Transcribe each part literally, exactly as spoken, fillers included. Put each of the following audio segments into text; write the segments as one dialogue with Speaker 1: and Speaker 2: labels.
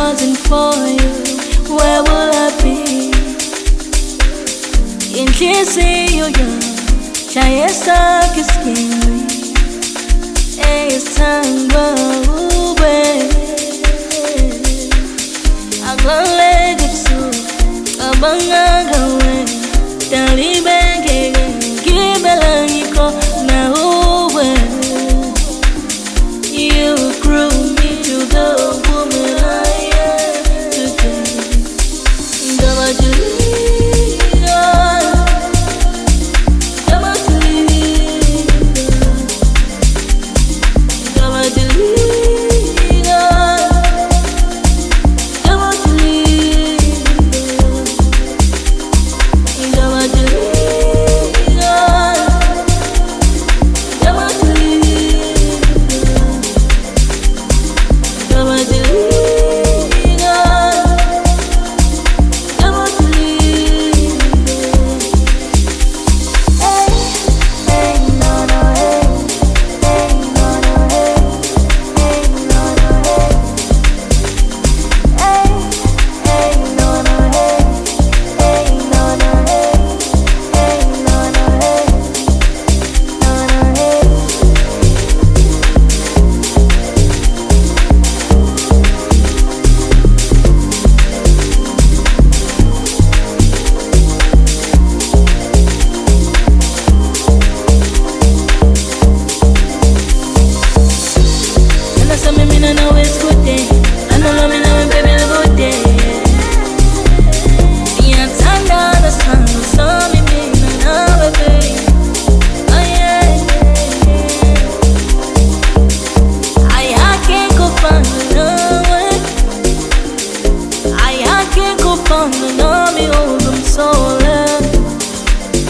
Speaker 1: wasn't for you, where would I be? In kissing you, young, Chayesta kissing. It's time go away. I can't let it so. I'm gonna go away. Dali benge, give a langico now away. You grew me to the woman I am today. Don't you?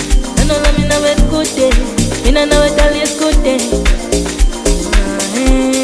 Speaker 1: I know it all is good day.